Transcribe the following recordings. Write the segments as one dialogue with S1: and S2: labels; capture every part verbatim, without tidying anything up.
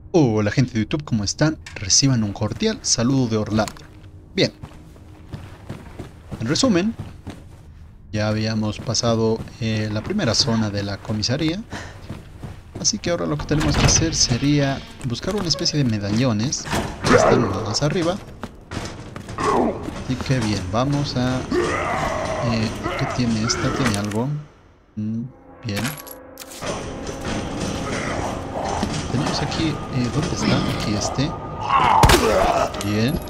S1: Hola gente de YouTube, ¿cómo están? Reciban un cordial saludo de Orlando. Bien, en resumen, ya habíamos pasado eh, la primera zona de la comisaría. Así que ahora lo que tenemos que hacer sería buscar una especie de medallones que están más arriba. Así que bien, vamos a... Eh, ¿qué tiene esta? ¿Tiene algo? Mm, bien. Tenemos aquí... Eh, ¿dónde está? Aquí este. Bien.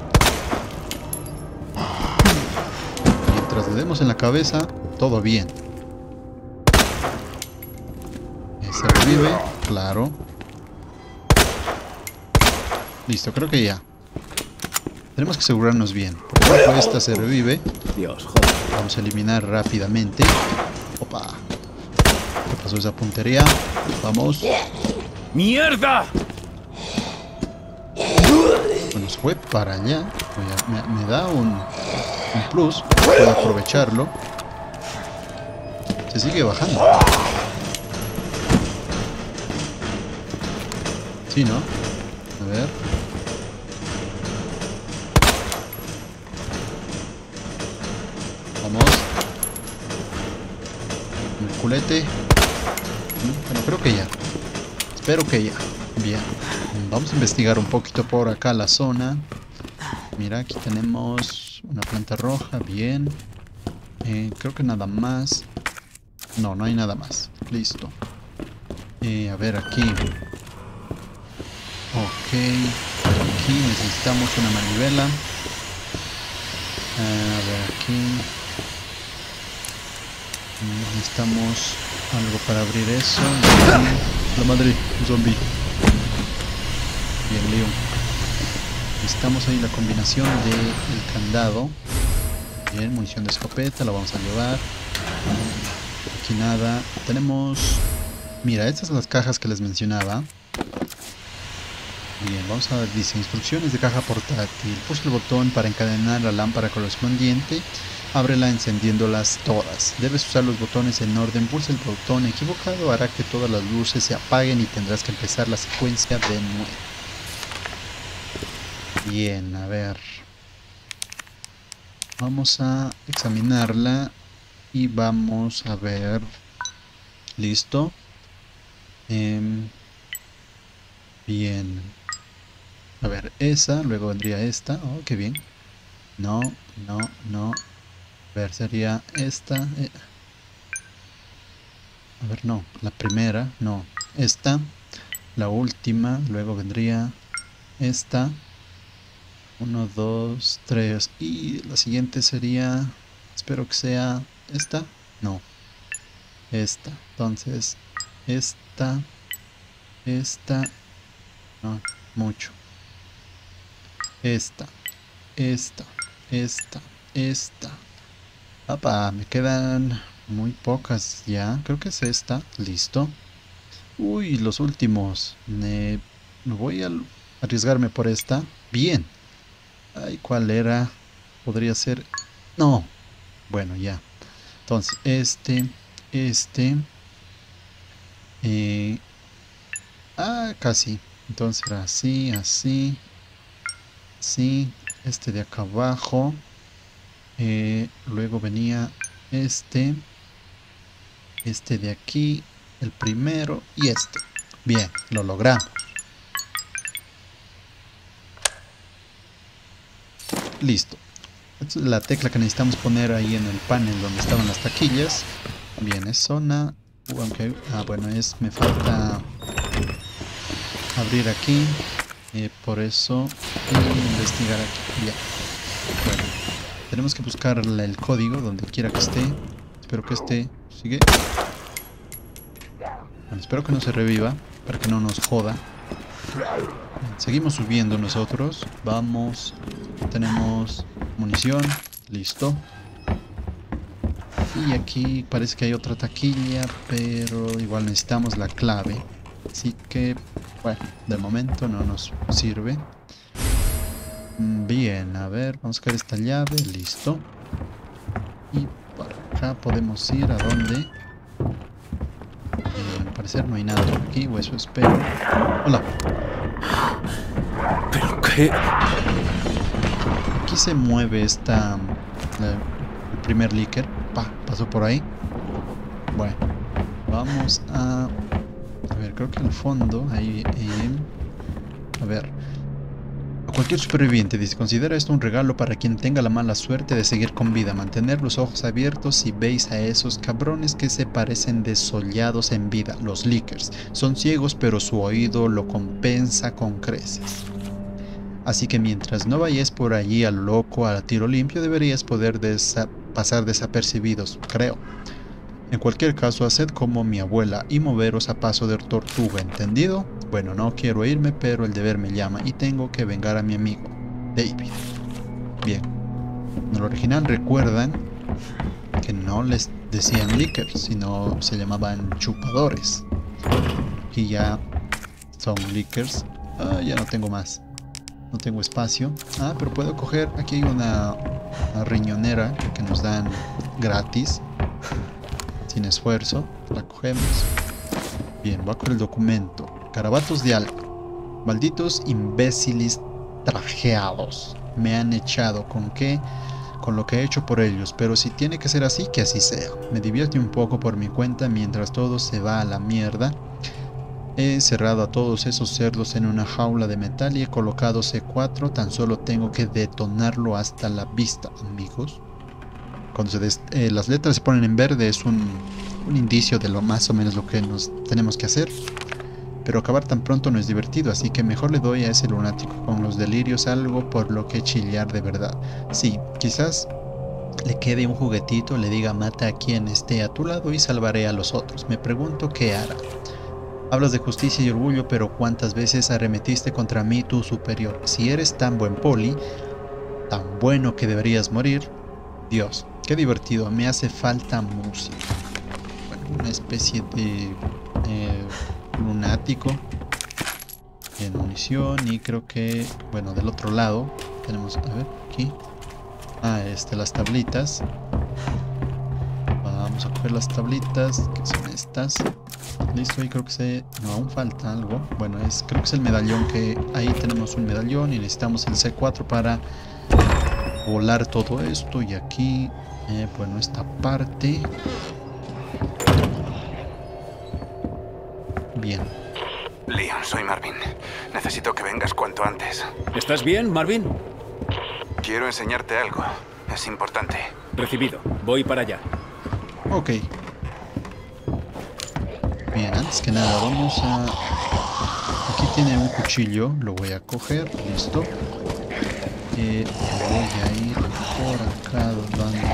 S1: Mientras le demos en la cabeza, todo bien. Eh, se revive, claro. Listo, creo que ya. Tenemos que asegurarnos bien. Por ejemplo, esta se revive.
S2: Dios, joder.
S1: Vamos a eliminar rápidamente. Opa. ¿Qué pasó esa puntería? Vamos.
S2: ¡Mierda!
S1: Bueno, se fue para allá. Oye, me, me da un, un plus. Puedo aprovecharlo. Se sigue bajando. Sí, ¿no? A ver. Vamos. El culete. Bueno, creo que ya. Espero que ya. Bien. Vamos a investigar un poquito por acá la zona. Mira, aquí tenemos una planta roja. Bien. Eh, creo que nada más. No, no hay nada más. Listo. Eh, a ver, aquí. Ok. Aquí necesitamos una manivela. A ver, aquí. Necesitamos algo para abrir eso. La madre, un zombie. Bien, Leon. Necesitamos ahí la combinación del candado. Bien, munición de escopeta, la vamos a llevar. Aquí nada. Tenemos... Mira, estas son las cajas que les mencionaba. Bien, vamos a ver, dice instrucciones de caja portátil. Pulsa el botón para encadenar la lámpara correspondiente. Ábrela encendiéndolas todas. Debes usar los botones en orden. Pulsa el botón equivocado, hará que todas las luces se apaguen y tendrás que empezar la secuencia de nuevo. Bien, a ver. Vamos a examinarla y vamos a ver. Listo. Eh, bien. A ver, esa, luego vendría esta. Oh, qué bien. No, no, no. A ver, sería esta. Eh. A ver, no. La primera, no. Esta. La última, luego vendría esta. Uno, dos, tres. Y la siguiente sería... Espero que sea esta. No. Esta. Entonces, esta. Esta. No, mucho. Esta. Esta. Esta. Esta. Papá, me quedan muy pocas ya. Creo que es esta. Listo. Uy, los últimos. Me, me voy a arriesgarme por esta. Bien. Ay, ¿cuál era? Podría ser... No. Bueno, ya. Entonces, este, este. Eh... Ah, casi. Entonces era así, así. Así. Este de acá abajo. Eh, luego venía este. Este de aquí. El primero y este. Bien, lo logramos. Listo. Esta es la tecla que necesitamos poner ahí en el panel donde estaban las taquillas. Bien, es zona. Uh, aunque, ah, bueno, es me falta abrir aquí. Eh, por eso y investigar aquí. Bien. Bueno, tenemos que buscar el código donde quiera que esté. Espero que esté. Sigue. Bueno, espero que no se reviva para que no nos joda. Seguimos subiendo nosotros. Vamos. Tenemos munición. Listo. Y aquí parece que hay otra taquilla, pero igual necesitamos la clave. Así que, bueno, de momento no nos sirve. Bien, a ver, vamos a buscar esta llave. Listo. Y por acá podemos ir a donde. Eh, al parecer no hay nada por aquí, o eso espero. Hola.
S2: ¿Qué?
S1: Aquí se mueve esta... La, el primer Licker. Pa, pasó por ahí. Bueno, vamos a... A ver, creo que en el fondo... Ahí... Eh, a ver... A cualquier superviviente dice, considera esto un regalo para quien tenga la mala suerte de seguir con vida. Mantener los ojos abiertos si veis a esos cabrones que se parecen desollados en vida, los Lickers. Son ciegos, pero su oído lo compensa con creces. Así que mientras no vayáis por allí a lo loco, a tiro limpio, deberíais poder desa- pasar desapercibidos, creo. En cualquier caso, haced como mi abuela y moveros a paso de tortuga, ¿entendido? Bueno, no quiero irme, pero el deber me llama y tengo que vengar a mi amigo, David. Bien. En el original recuerdan que no les decían Lickers, sino se llamaban chupadores. Y ya son Lickers. Ah, ya no tengo más. No tengo espacio. Ah, pero puedo coger... Aquí hay una, una riñonera que nos dan gratis. Sin esfuerzo. La cogemos. Bien, voy a coger el documento. Garabatos de algo. Malditos imbéciles trajeados. Me han echado. ¿Con qué? Con lo que he hecho por ellos. Pero si tiene que ser así, que así sea. Me divierte un poco por mi cuenta mientras todo se va a la mierda. He encerrado a todos esos cerdos en una jaula de metal y he colocado C cuatro. Tan solo tengo que detonarlo hasta la vista, amigos. Cuando se des, eh, las letras se ponen en verde es un, un indicio de lo más o menos lo que nos tenemos que hacer. Pero acabar tan pronto no es divertido, así que mejor le doy a ese lunático con los delirios algo por lo que chillar de verdad. Sí, quizás le quede un juguetito, le diga mata a quien esté a tu lado y salvaré a los otros. Me pregunto qué hará. Hablas de justicia y orgullo, pero ¿cuántas veces arremetiste contra mí, tu superior? Si eres tan buen poli, tan bueno que deberías morir. Dios, qué divertido, me hace falta música. Bueno, una especie de eh, lunático en munición y creo que, bueno, del otro lado tenemos, a ver, aquí. Ah, este, las tablitas. Vamos a coger las tablitas, que son estas. Listo, y creo que se... No, aún falta algo. Bueno, es creo que es el medallón, que ahí tenemos un medallón y necesitamos el C cuatro para volar todo esto. Y aquí, eh, bueno, esta parte. Bien.
S3: Leon, soy Marvin. Necesito que vengas cuanto antes.
S2: ¿Estás bien, Marvin?
S3: Quiero enseñarte algo. Es importante.
S2: Recibido. Voy para allá.
S1: Ok. Bien, antes que nada vamos a... Aquí tiene un cuchillo, lo voy a coger, listo. Eh, voy a ir por acá dando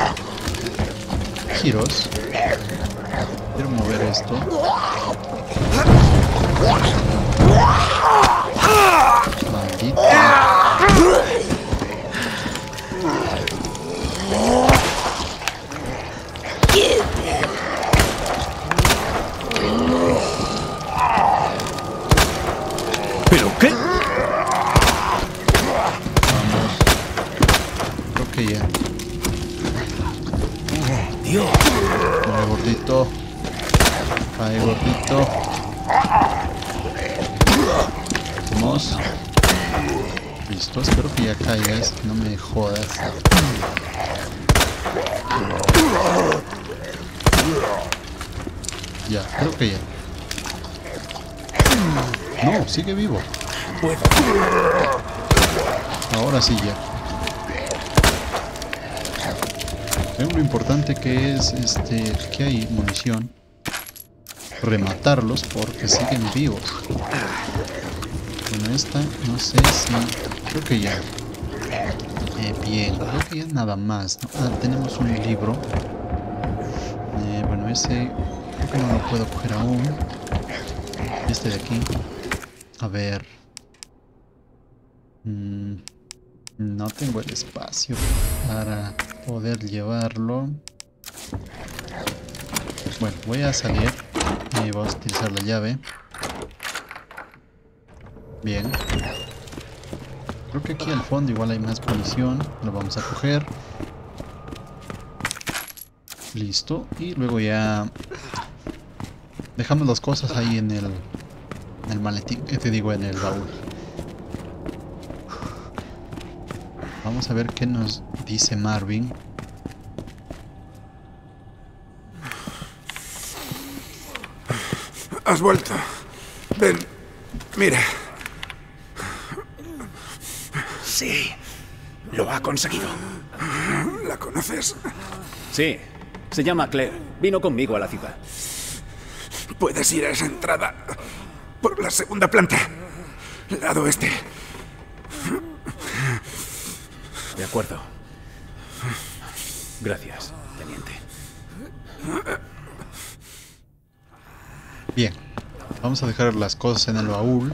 S1: giros. Quiero mover esto. Maldito.
S2: ¿Pero qué?
S1: Vamos. Creo que ya.
S2: Dios.
S1: Cae gordito. Cae gordito. Vamos. Listo, espero que ya caigas. No me jodas. Ya, creo que ya. No, sigue vivo.
S2: Puedo.
S1: Ahora sí ya. Creo lo importante que es este que hay munición. Rematarlos porque siguen vivos. Bueno, esta no sé si... Creo que ya. Eh, bien, creo que ya nada más, ¿no? Ah, tenemos un libro. Eh, bueno, ese creo que no lo puedo coger aún. Este de aquí. A ver. Mm, no tengo el espacio para poder llevarlo. Bueno, voy a salir y voy a utilizar la llave. Bien. Creo que aquí al fondo igual hay más munición. Lo vamos a coger. Listo. Y luego ya dejamos las cosas ahí en el, en el maletín. Eh, te digo, en el baúl. Vamos a ver qué nos dice Marvin.
S3: Has vuelto. Ven, mira.
S2: Sí, lo ha conseguido.
S3: ¿La conoces?
S2: Sí, se llama Claire. Vino conmigo a la ciudad.
S3: Puedes ir a esa entrada por la segunda planta. Lado este.
S2: De acuerdo. Gracias, teniente.
S1: Bien, vamos a dejar las cosas en el baúl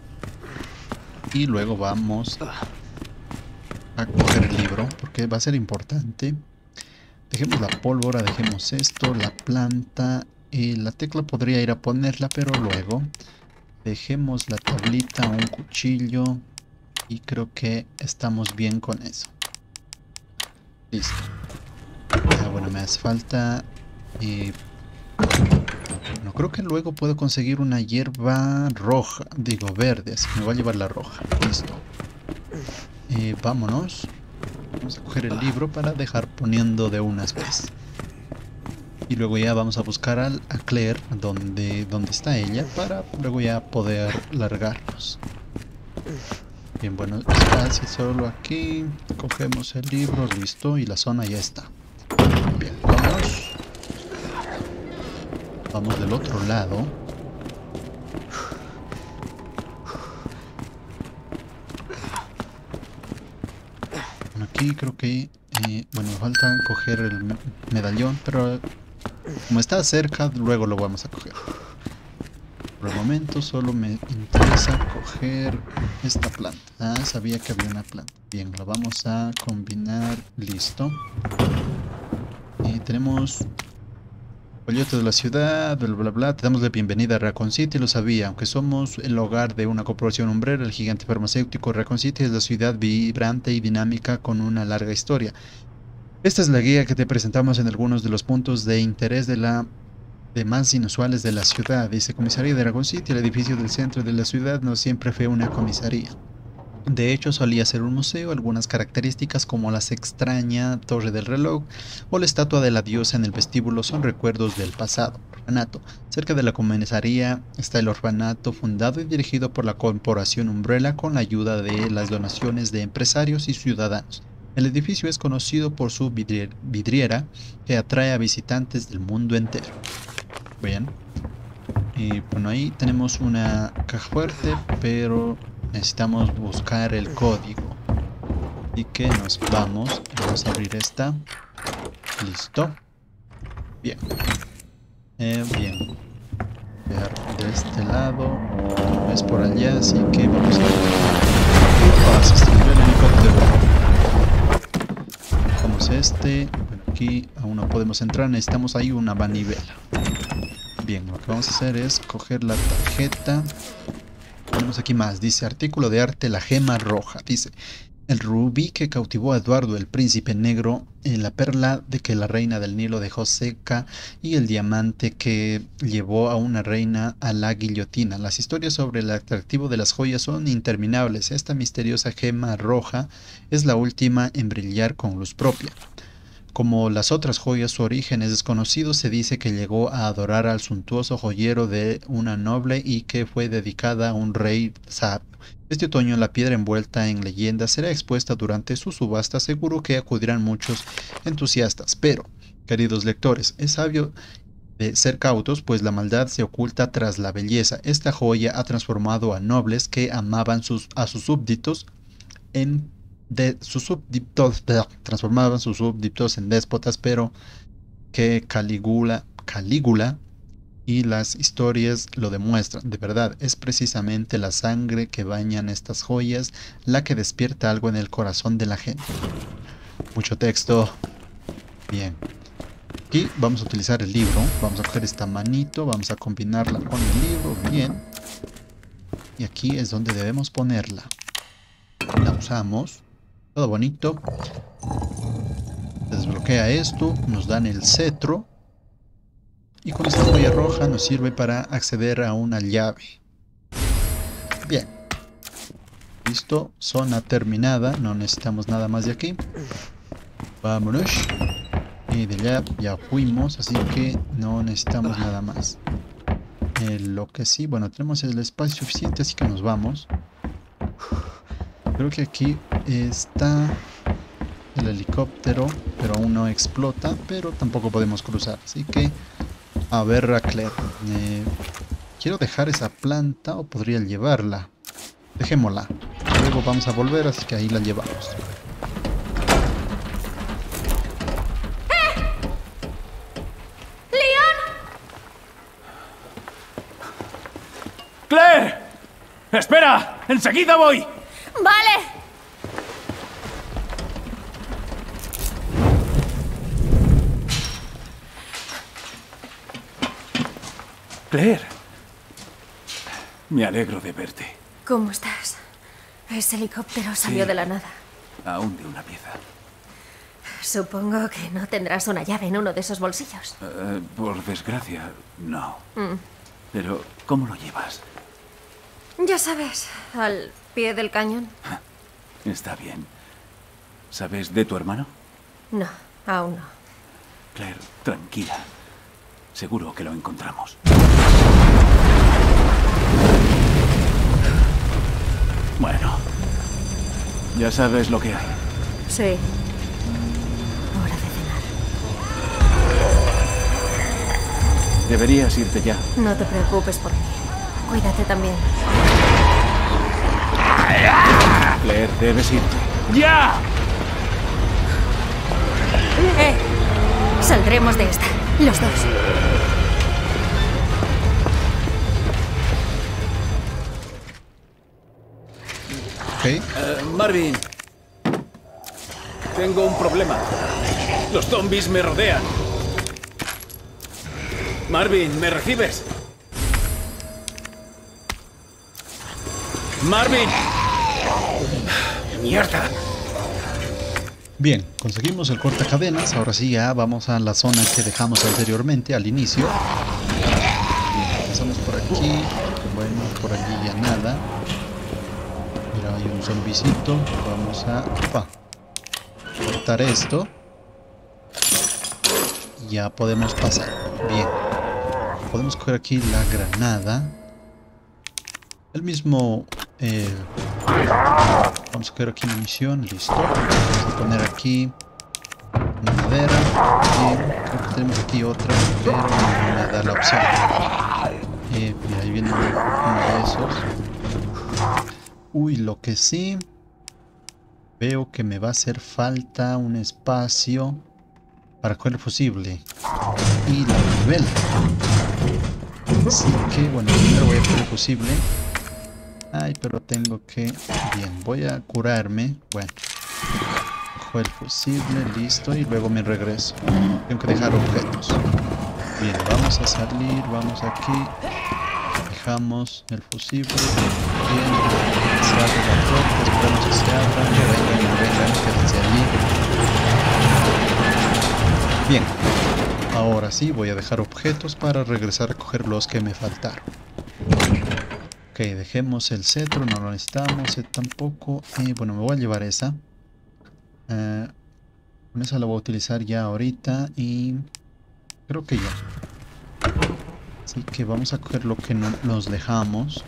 S1: y luego vamos a coger el libro porque va a ser importante. Dejemos la pólvora, dejemos esto, la planta y la tecla podría ir a ponerla, pero luego dejemos la tablita, un cuchillo y creo que estamos bien con eso. Listo. Ah, bueno, me hace falta eh, no creo que luego puedo conseguir una hierba roja, digo verde, así que me voy a llevar la roja. Listo. Eh, vámonos. Vamos a coger el libro para dejar poniendo de unas veces. Y luego ya vamos a buscar a, a Claire, donde, donde está ella, para luego ya poder largarnos. Bien, bueno, espacio solo aquí. Cogemos el libro, listo, y la zona ya está. Bien, vámonos. Vamos del otro lado. Bueno, aquí creo que... Eh, bueno, me falta coger el me medallón, pero como está cerca, luego lo vamos a coger. Por el momento solo me interesa coger esta planta. Ah, sabía que había una planta. Bien, la vamos a combinar. Listo. Y tenemos... Folleto de la ciudad, bla bla bla. Te damos la bienvenida a Raccoon City, lo sabía. Aunque somos el hogar de una corporación umbrera, el gigante farmacéutico Raccoon City es la ciudad vibrante y dinámica con una larga historia. Esta es la guía que te presentamos en algunos de los puntos de interés de la de más inusuales de la ciudad. Dice comisaría de Raccoon City. El edificio del centro de la ciudad no siempre fue una comisaría. De hecho, solía ser un museo. Algunas características como la extraña torre del reloj o la estatua de la diosa en el vestíbulo son recuerdos del pasado. Orfanato. Cerca de la comisaría está el orfanato fundado y dirigido por la corporación Umbrella con la ayuda de las donaciones de empresarios y ciudadanos. El edificio es conocido por su vidrier vidriera que atrae a visitantes del mundo entero. Bien. Y bueno, ahí tenemos una caja fuerte, pero necesitamos buscar el código. Y que nos vamos. Vamos a abrir esta. Listo. Bien. Eh, bien. De este lado. No es por allá, así que vamos a ver. Pasa, se el helicóptero. Vamos a este. Bueno, aquí aún no podemos entrar. Necesitamos ahí una manivela. Bien, lo que vamos a hacer es coger la tarjeta. Tenemos aquí más, dice artículo de arte, la gema roja. Dice, el rubí que cautivó a Eduardo el príncipe negro, en la perla de que la reina del Nilo dejó seca y el diamante que llevó a una reina a la guillotina. Las historias sobre el atractivo de las joyas son interminables. Esta misteriosa gema roja es la última en brillar con luz propia. Como las otras joyas, su origen es desconocido. Se dice que llegó a adorar al suntuoso joyero de una noble y que fue dedicada a un rey sabio. Este otoño la piedra envuelta en leyenda será expuesta durante su subasta. Seguro que acudirán muchos entusiastas. Pero, queridos lectores, es sabio de ser cautos, pues la maldad se oculta tras la belleza. Esta joya ha transformado a nobles que amaban sus, a sus súbditos en de sus súbditos, transformaban sus súbditos en déspotas, pero que Calígula, Calígula y las historias lo demuestran. De verdad, es precisamente la sangre que bañan estas joyas la que despierta algo en el corazón de la gente. Mucho texto. Bien. Aquí vamos a utilizar el libro. Vamos a coger esta manito, vamos a combinarla con el libro. Bien. Y aquí es donde debemos ponerla. La usamos. Todo bonito. Desbloquea esto. Nos dan el cetro. Y con esta joya roja nos sirve para acceder a una llave. Bien. Listo, zona terminada. No necesitamos nada más de aquí. Vámonos. Y de allá ya fuimos, así que no necesitamos nada más. Eh, lo que sí, bueno, tenemos el espacio suficiente, así que nos vamos. Creo que aquí está el helicóptero, pero aún no explota, pero tampoco podemos cruzar. Así que, a ver, a Claire. Eh, quiero dejar esa planta o podría llevarla. Dejémosla. Luego vamos a volver, así que ahí la llevamos.
S2: ¡Claire! ¡Espera! ¡Enseguida voy!
S4: ¡Vale!
S2: Claire. Me alegro de verte.
S4: ¿Cómo estás? Ese helicóptero salió
S2: Sí.
S4: de la nada.
S2: Aún de una pieza.
S4: Supongo que no tendrás una llave en uno de esos bolsillos.
S2: Eh, por desgracia, no.
S4: Mm.
S2: Pero, ¿cómo lo llevas?
S4: Ya sabes, al pie del cañón.
S2: Está bien. ¿Sabes de tu hermano?
S4: No, aún no.
S2: Claire, tranquila. Seguro que lo encontramos. Bueno, ya sabes lo que hay.
S4: Sí. Hora de cenar.
S2: Deberías irte ya.
S4: No te preocupes por mí. Cuídate también.
S2: Claire, debes irte. ¡Ya!
S4: ¡Eh! Saldremos de esta. Los dos.
S1: Ok.
S2: Eh, Marvin. Tengo un problema. Los zombies me rodean. Marvin, ¿me recibes? Marvin. ¡Mierda!
S1: Bien, conseguimos el cortacadenas. Ahora sí ya vamos a la zona que dejamos anteriormente, al inicio. Bien, empezamos por aquí. Bueno, por allí ya nada. Mira, hay un zombicito. Vamos a opa, cortar esto. Ya podemos pasar. Bien. Podemos coger aquí la granada. El mismo... Eh, vamos a coger aquí munición. Listo. Vamos a poner aquí una madera. Y creo que tenemos aquí otra, pero no me da la opción. Eh, mira, ahí viene uno de esos. Uy, lo que sí... Veo que me va a hacer falta un espacio para coger el fusible y la nivel. Así que, bueno, primero voy a coger el fusible. Ay, pero tengo que... Bien, voy a curarme. Bueno, cojo el fusible, listo, y luego me regreso. Tengo que dejar objetos. Bien, vamos a salir, vamos aquí. Dejamos el fusible. Bien, se abre la puerta, esperamos que se abra. No vengan, no vengan, quédense allí. Bien, ahora sí voy a dejar objetos para regresar a coger los que me faltaron. Ok, dejemos el cetro, no lo necesitamos, ese tampoco. Y bueno, me voy a llevar esa. Uh, con esa la voy a utilizar ya ahorita y creo que ya. Así que vamos a coger lo que no nos dejamos.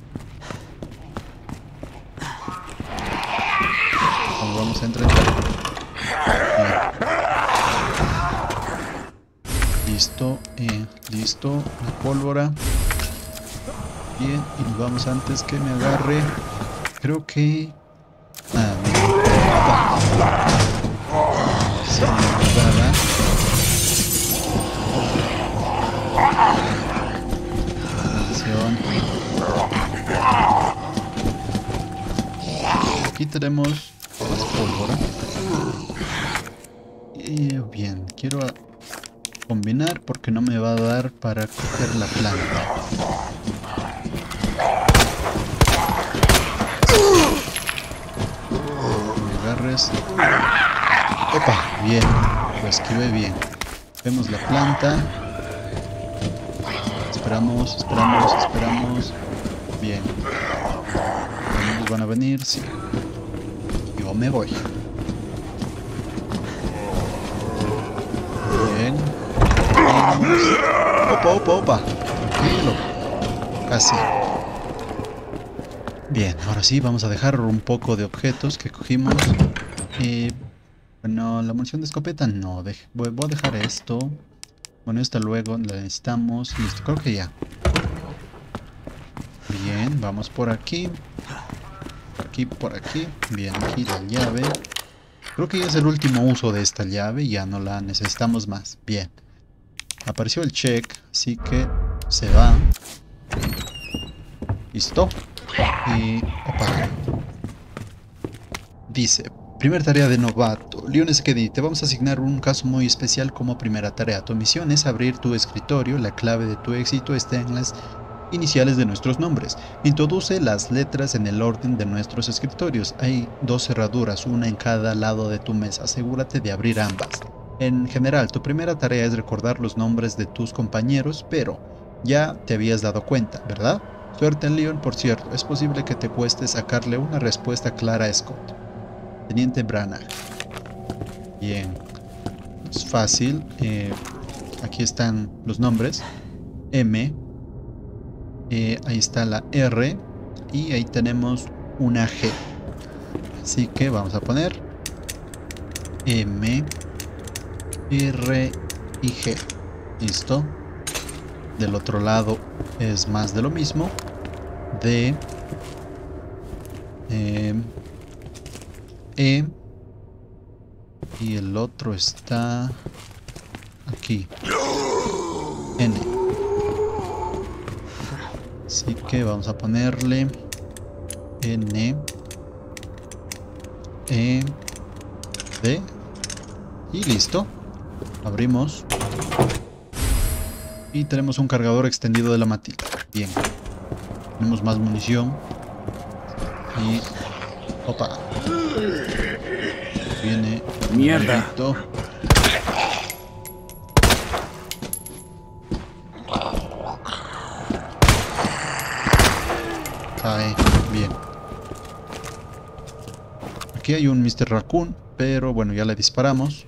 S1: Nos vamos a entretener. Listo, eh, listo, la pólvora. Bien, y nos vamos antes que me agarre. Creo que... Ah, mira. Se me agarraba. Atención. Aquí tenemos más pólvora. Y bien, quiero combinar porque no me va a dar para coger la planta. Me agarres. Opa, bien, lo esquivé bien. Vemos la planta. Esperamos, esperamos, esperamos. Bien. Nos van a venir, sí. Yo me voy. Bien. Opa, opa, opa. Tranquilo. Casi. Bien, ahora sí, vamos a dejar un poco de objetos que cogimos. Eh, bueno, la munición de escopeta no. Deje, voy, voy a dejar esto. Bueno, esta luego la necesitamos. Listo, creo que ya. Bien, vamos por aquí. Por aquí, por aquí. Bien, aquí la llave. Creo que ya es el último uso de esta llave. Ya no la necesitamos más. Bien. Apareció el check, así que se va. Listo. Y... opa. Dice, primera tarea de novato. Leon S. Kennedy, te vamos a asignar un caso muy especial como primera tarea. Tu misión es abrir tu escritorio. La clave de tu éxito está en las iniciales de nuestros nombres. Introduce las letras en el orden de nuestros escritorios. Hay dos cerraduras, una en cada lado de tu mesa. Asegúrate de abrir ambas. En general, tu primera tarea es recordar los nombres de tus compañeros, pero ya te habías dado cuenta, ¿verdad? Suerte, Leon. Por cierto, es posible que te cueste sacarle una respuesta clara a Scott. Teniente Branagh. Bien. Es fácil. Eh, aquí están los nombres. M. Eh, ahí está la R. Y ahí tenemos una G. Así que vamos a poner M, R y G. Listo. Del otro lado es más de lo mismo. D, eh, E, y el otro está aquí, N. Así que vamos a ponerle N, E, D y listo. Abrimos y tenemos un cargador extendido de la Matilda. Bien, tenemos más munición y opa, viene
S2: mierda.
S1: Bonito. Cae bien. Aquí hay un mister Raccoon, pero bueno, ya le disparamos.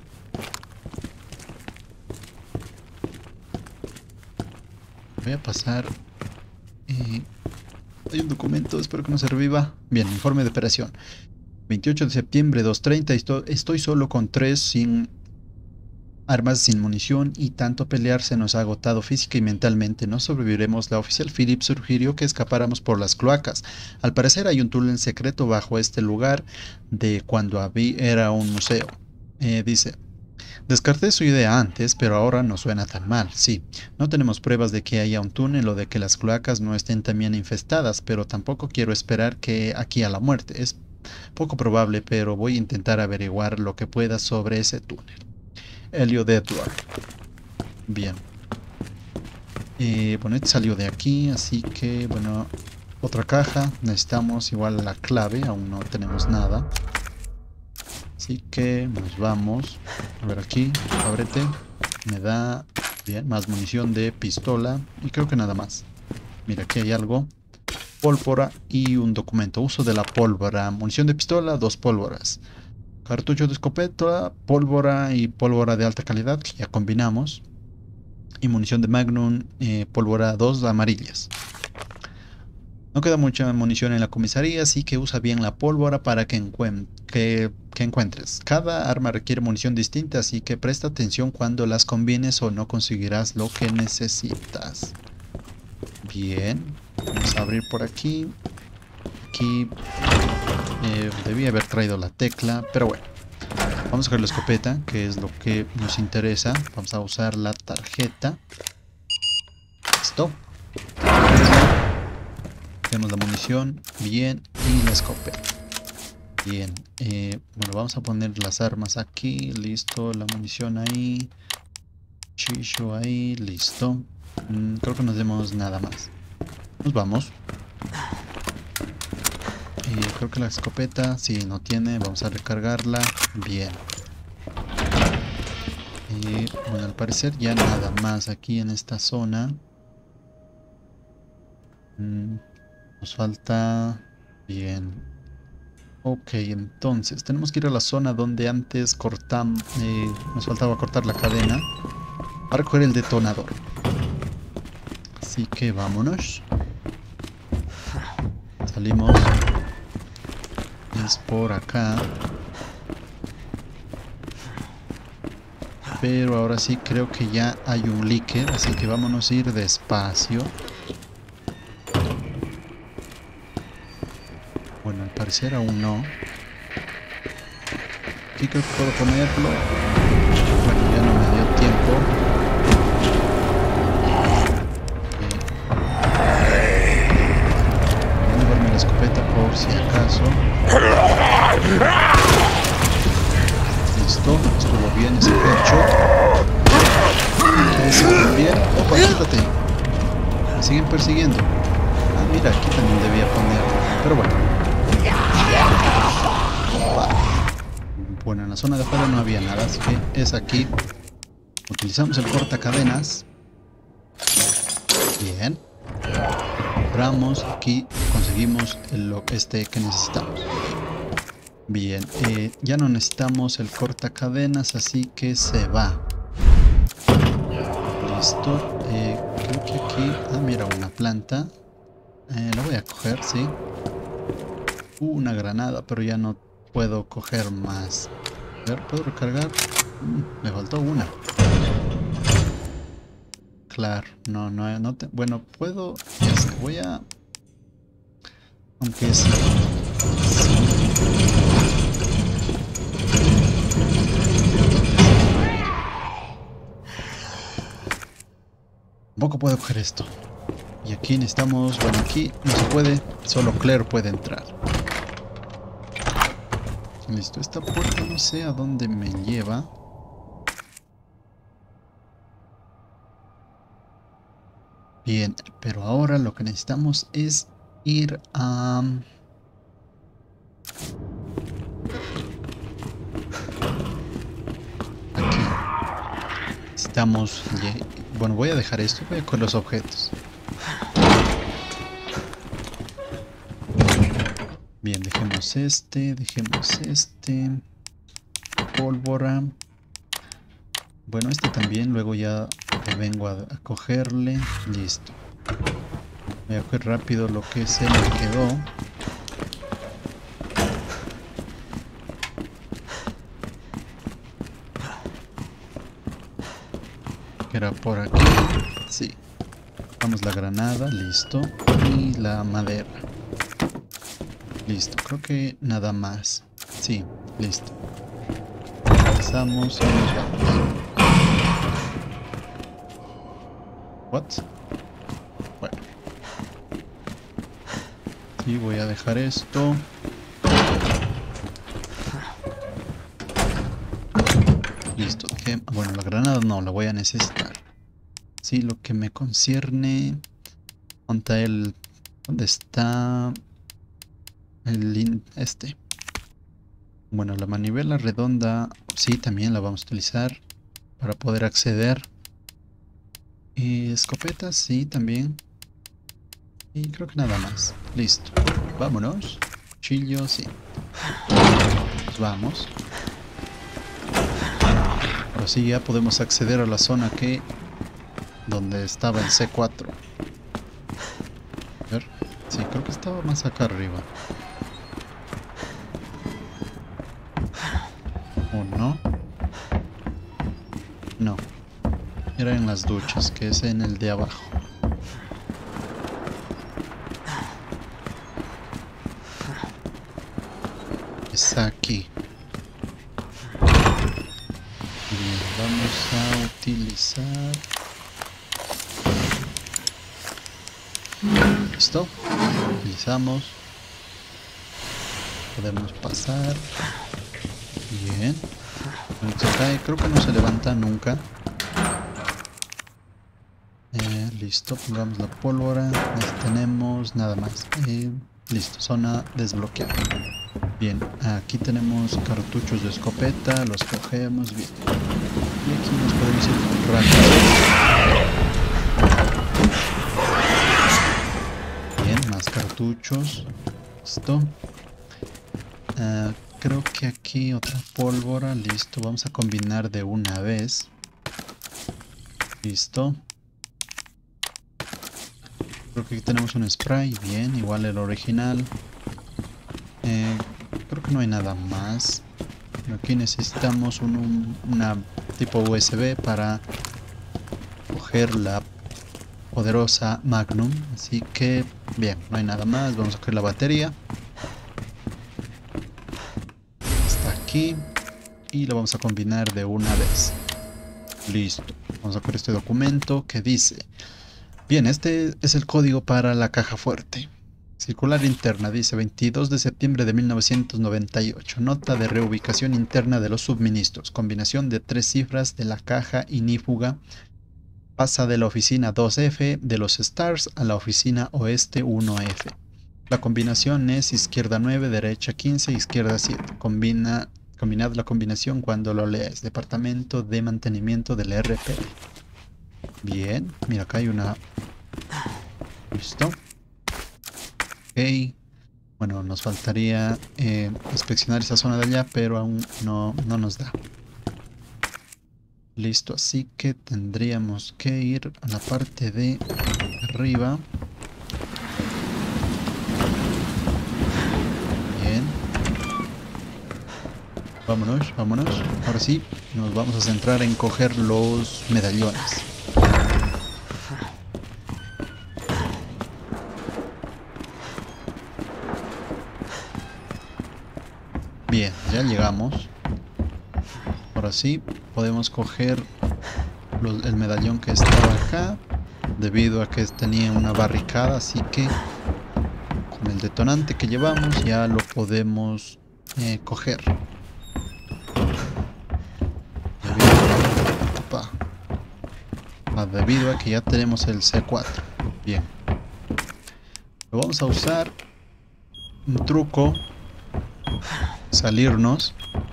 S1: Voy a pasar. Eh, hay un documento, espero que no se reviva. Bien, informe de operación. veintiocho de septiembre, dos treinta. Estoy, estoy solo con tres sin armas, sin munición, y tanto pelear se nos ha agotado física y mentalmente. No sobreviviremos. La oficial Phillips sugirió que escapáramos por las cloacas. Al parecer hay un túnel secreto bajo este lugar de cuando había, era un museo. Eh, dice... Descarté su idea antes, pero ahora no suena tan mal. Sí, no tenemos pruebas de que haya un túnel o de que las cloacas no estén también infestadas, pero tampoco quiero esperar que aquí a la muerte. Es poco probable, pero voy a intentar averiguar lo que pueda sobre ese túnel. Elliot Edward. Bien. Eh, bueno, este salió de aquí, así que, bueno, otra caja. Necesitamos igual la clave, aún no tenemos nada. Así que nos vamos. A ver aquí, ábrete. Me da, bien, más munición de pistola. Y creo que nada más. Mira, aquí hay algo. Pólvora y un documento. Uso de la pólvora. Munición de pistola, dos pólvoras. Cartucho de escopeta, pólvora y pólvora de alta calidad, que ya combinamos. Y munición de Magnum, eh, pólvora dos amarillas. No queda mucha munición en la comisaría, así que usa bien la pólvora para que, encuent que, que encuentres. Cada arma requiere munición distinta, así que presta atención cuando las combines o no conseguirás lo que necesitas. Bien, vamos a abrir por aquí. Aquí eh, debí haber traído la tecla, pero bueno. Vamos a coger la escopeta, que es lo que nos interesa. Vamos a usar la tarjeta. Listo. Tenemos la munición, bien, y la escopeta. Bien, eh, bueno, vamos a poner las armas aquí, listo, la munición ahí, chicho ahí, listo. Mm, creo que no tenemos nada más. Nos vamos. Eh, creo que la escopeta, sí, no tiene, vamos a recargarla, bien. Eh, bueno, al parecer ya nada más aquí en esta zona. Mm. Nos falta Bien. Ok, entonces tenemos que ir a la zona donde antes cortamos, eh, nos faltaba cortar la cadena para coger el detonador. Así que vámonos. Salimos. Es por acá. Pero ahora sí creo que ya hay un líquido, así que vámonos a ir despacio. Bueno, al parecer aún no. Aquí creo que puedo ponerlo. Bueno, ya no me dio tiempo. Voy a llevarme la escopeta por si acaso. Listo, estuvo bien ese headshot. Ese también. Opa, quítate. Me siguen persiguiendo. Ah, mira, aquí también debía ponerlo. Pero bueno. Bueno, en la zona de afuera no había nada, así que es aquí. Utilizamos el cortacadenas. Bien. Compramos aquí, conseguimos el, este que necesitamos. Bien, eh, ya no necesitamos el cortacadenas, así que se va. Listo. Eh, creo que aquí... Ah, mira, una planta. Eh, la voy a coger, sí. Uh, una granada, pero ya no puedo coger más. A ver, ¿puedo recargar? Mm, me faltó una. Claro, no, no, no te... Bueno, puedo... Es que voy a... Aunque sí. Tampoco puedo coger esto. Y aquí necesitamos... Bueno, aquí no se puede. Solo Claire puede entrar. Listo, esta puerta no sé a dónde me lleva. Bien, pero ahora lo que necesitamos es ir a... Aquí. Necesitamos... Bueno, voy a dejar esto, voy a coger los objetos. Bien, dejemos este, dejemos este. Pólvora. Bueno, este también, luego ya vengo a, a cogerle. Listo. Voy a coger rápido lo que se me quedó. Que era por aquí. Sí. Damos la granada, listo. Y la madera. Listo, creo que nada más. Sí, listo. Empezamos y nos vamos. What? Bueno. Sí, voy a dejar esto. Listo. ¿Qué? Bueno, la granada no, la voy a necesitar. Sí, lo que me concierne... ¿Dónde está el... ¿Dónde está... el este? Bueno, la manivela redonda sí, también la vamos a utilizar para poder acceder. Y escopetas, sí, también. Y creo que nada más. Listo. Vámonos. Chillo, sí. Nos vamos. Ahora sí ya podemos acceder a la zona que... donde estaba el C cuatro. A ver. Sí, creo que estaba más acá arriba. ¿O no? No. Era en las duchas, que es en el de abajo. Es aquí. Bien, vamos a utilizar... ¿Listo? Utilizamos. Podemos pasar. Bien. Se cae, creo que no se levanta nunca. Eh, listo, pongamos la pólvora. Ahí tenemos nada más. Eh, listo, zona desbloqueada. Bien, aquí tenemos cartuchos de escopeta. Los cogemos bien. Y aquí nos podemos ir rápido. Bien, más cartuchos. Listo. Uh, creo que aquí otra pólvora. Listo, vamos a combinar de una vez. Listo. Creo que aquí tenemos un spray. Bien, igual el original. Eh, creo que no hay nada más. Aquí necesitamos un, un, una tipo U S B para coger la poderosa Magnum. Así que, bien, no hay nada más. Vamos a coger la batería. Está aquí. Y lo vamos a combinar de una vez. Listo. Vamos a coger este documento que dice... Bien, este es el código para la caja fuerte. Circular interna, dice veintidós de septiembre de mil novecientos noventa y ocho. Nota de reubicación interna de los suministros. Combinación de tres cifras de la caja inífuga. Pasa de la oficina dos F de los Stars a la oficina oeste uno F. La combinación es izquierda nueve, derecha quince, izquierda siete. Combina, combinad la combinación cuando lo leáis. Departamento de mantenimiento del R P. Bien, mira, acá hay una... Listo. Ok. Bueno, nos faltaría eh, inspeccionar esa zona de allá, pero aún no, no nos da. Listo, así que tendríamos que ir a la parte de arriba. Bien. Vámonos, vámonos. Ahora sí, nos vamos a centrar en coger los medallones. Bien, ya llegamos. Ahora sí, podemos coger los, el medallón que estaba acá, debido a que tenía una barricada, así que con el detonante que llevamos ya lo podemos eh, coger. Debido, opa, ah, debido a que ya tenemos el C cuatro. Bien. Lo vamos a usar un truco. Salirnos,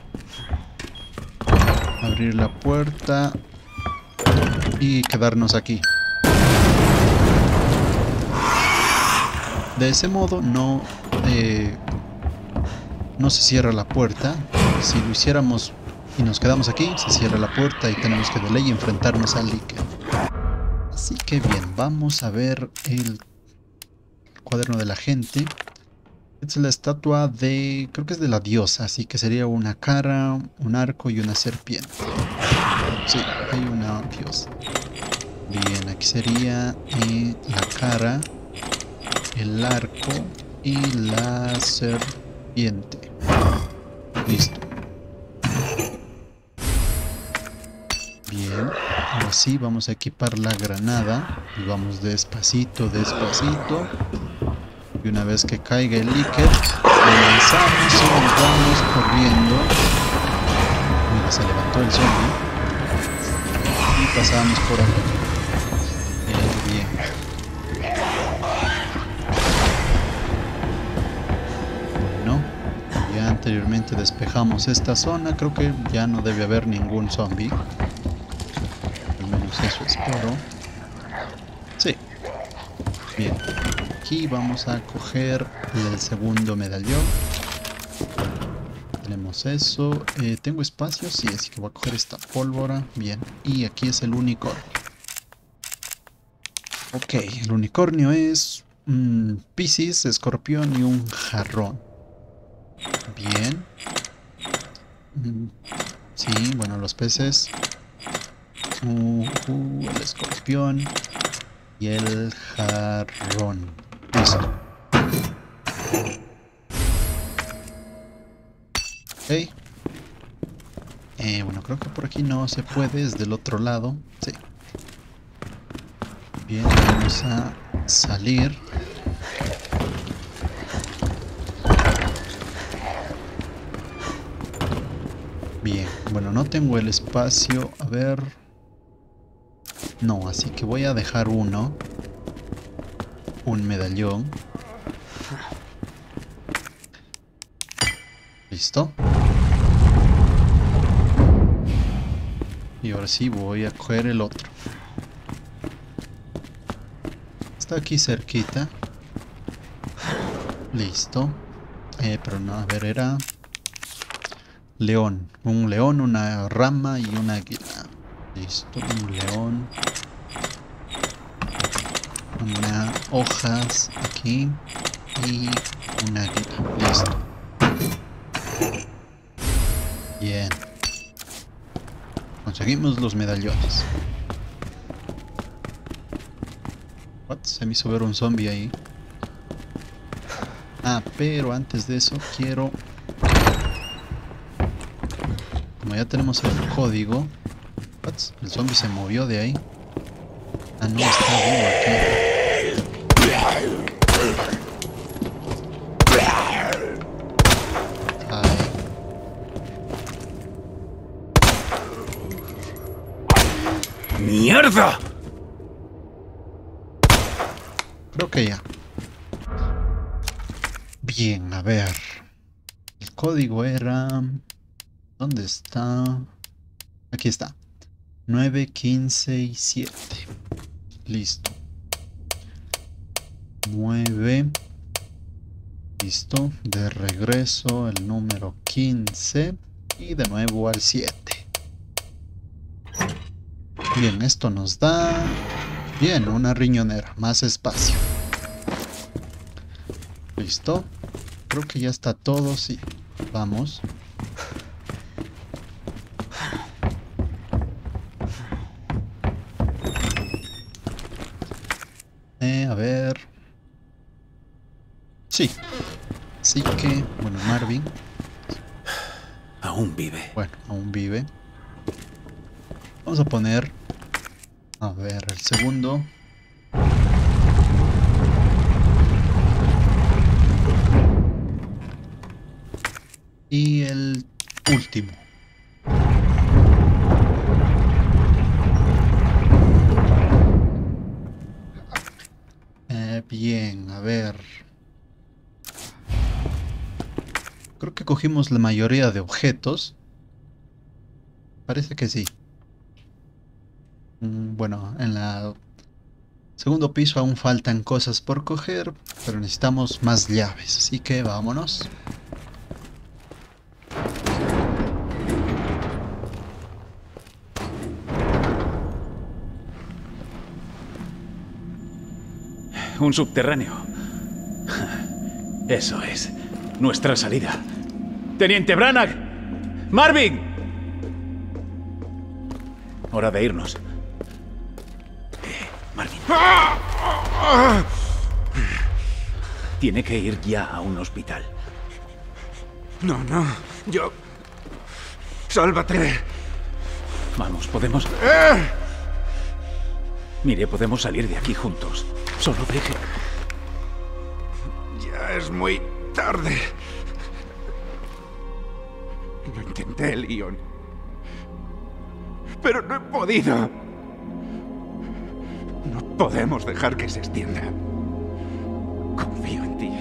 S1: abrir la puerta y quedarnos aquí. De ese modo no eh, no se cierra la puerta. Si lo hiciéramos y nos quedamos aquí, se cierra la puerta y tenemos que de ley enfrentarnos al líquido. Así que bien, vamos a ver el cuaderno de la gente. Esta es la estatua de... creo que es de la diosa, así que sería una cara, un arco y una serpiente. Sí, hay una diosa. Bien, aquí sería eh, la cara, el arco y la serpiente. Listo. Bien, ahora sí vamos a equipar la granada y vamos despacito, despacito. Y una vez que caiga el líquido, lo lanzamos y nos vamos corriendo. Mira, se levantó el zombie. Y pasamos por aquí. Bien, bien. Bueno, ya anteriormente despejamos esta zona. Creo que ya no debe haber ningún zombie. Al menos eso espero. Sí. Bien. Aquí vamos a coger el segundo medallón. Tenemos eso. Eh, ¿Tengo espacio? Sí, así que voy a coger esta pólvora. Bien. Y aquí es el unicornio. Ok, el unicornio es un Piscis, escorpión y un jarrón. Bien. Mm, sí, bueno, los peces. Uh, uh, el escorpión y el jarrón. Listo. Ok. Eh, bueno, creo que por aquí no se puede, es del otro lado. Sí. Bien, vamos a salir. Bien, bueno, no tengo el espacio. A ver. No, así que voy a dejar uno. Un medallón. Listo. Y ahora sí voy a coger el otro. Está aquí cerquita. Listo. Eh, pero no, a ver, era... león. Un león, una rama y una águila. Listo, un león. Una hojas aquí. Y una águila. Listo. Bien. Conseguimos los medallones. What? Se me hizo ver un zombie ahí. Ah, pero antes de eso quiero... Como ya tenemos el código... What? El zombie se movió de ahí. Ah, no, está vivo aquí. Ay.
S3: ¡Mierda!
S1: Creo que ya. Bien, a ver. El código era... ¿Dónde está? Aquí está. nueve, quince y siete. Listo. nueve. Listo. De regreso el número quince. Y de nuevo al siete. Bien, esto nos da... Bien, una riñonera. Más espacio. Listo. Creo que ya está todo, sí. Vamos. Eh, a ver. Sí. Así que, bueno, Marvin.
S2: Aún vive.
S1: Bueno, aún vive. Vamos a poner... A ver, el segundo. Y el último. Eh, bien, a ver. Creo que cogimos la mayoría de objetos. Parece que sí. Mm, bueno, en la segundo piso aún faltan cosas por coger, pero necesitamos más llaves, así que vámonos.
S2: Un subterráneo. Eso es. Nuestra salida. ¡Teniente Branagh! ¡Marvin! Hora de irnos. Eh, Marvin. Tiene que ir ya a un hospital.
S3: No, no. Yo... Sálvate.
S2: Vamos, podemos...
S3: ¡Eh!
S2: Mire, podemos salir de aquí juntos. Solo deje...
S3: Ya es muy tarde. Lo intenté, Leon. Pero no he podido. No podemos dejar que se extienda. Confío en ti.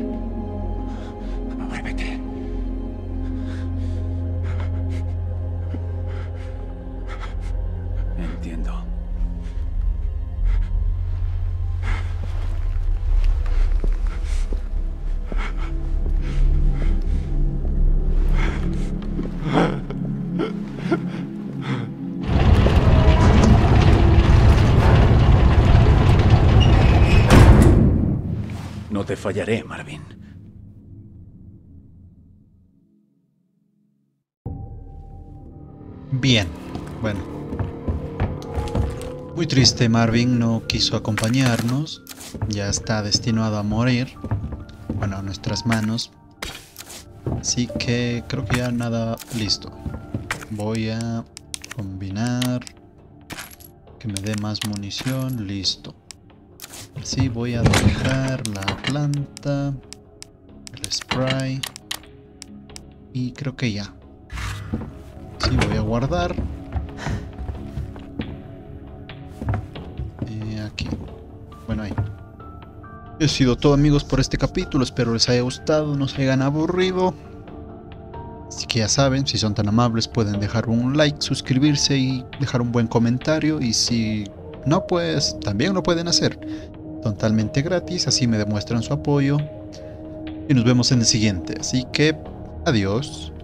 S3: Ahora vete.
S2: Entiendo. No te fallaré, Marvin.
S1: Bien, bueno. Muy triste, Marvin no quiso acompañarnos. Ya está destinado a morir. Bueno, a nuestras manos. Así que creo que ya nada listo. Voy a combinar. Que me dé más munición. Listo. Así voy a dejar la planta. El spray. Y creo que ya. Sí, voy a guardar. Eh, aquí. Bueno, ahí. Ha sido todo, amigos, por este capítulo. Espero les haya gustado, no se hayan aburrido. Así que ya saben, si son tan amables pueden dejar un like, suscribirse y dejar un buen comentario. Y si no, pues también lo pueden hacer. Totalmente gratis, así me demuestran su apoyo. y nos vemos en el siguiente. Así que, adiós.